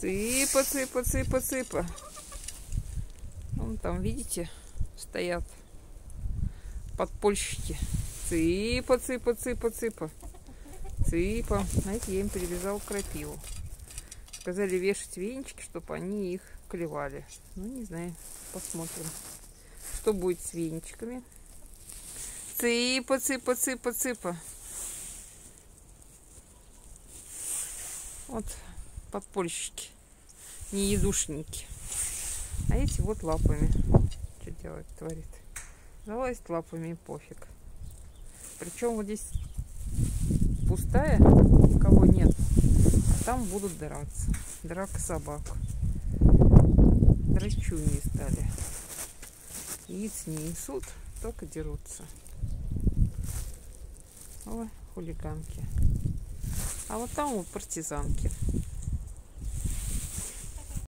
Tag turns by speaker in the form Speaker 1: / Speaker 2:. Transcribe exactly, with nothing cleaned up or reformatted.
Speaker 1: Цыпа, цыпа, цыпа, цыпа. Вон там, видите, стоят подпольщики. Цыпа, цыпа, цыпа, цыпа. Цыпа. Знаете, я им привязал крапиву. Сказали вешать венчики, чтобы они их клевали. Ну, не знаю. Посмотрим, что будет с венчиками. Цыпа, цыпа, цыпа, цыпа. Вот подпольщики. Неедушники. А эти вот лапами. Что делает, творит? Залазит лапами и пофиг. Причем вот здесь пустая, никого нет. А там будут драться. Драка собак. Драчуньи стали. Яиц не несут, только дерутся. Ой, хулиганки. А вот там вот партизанки.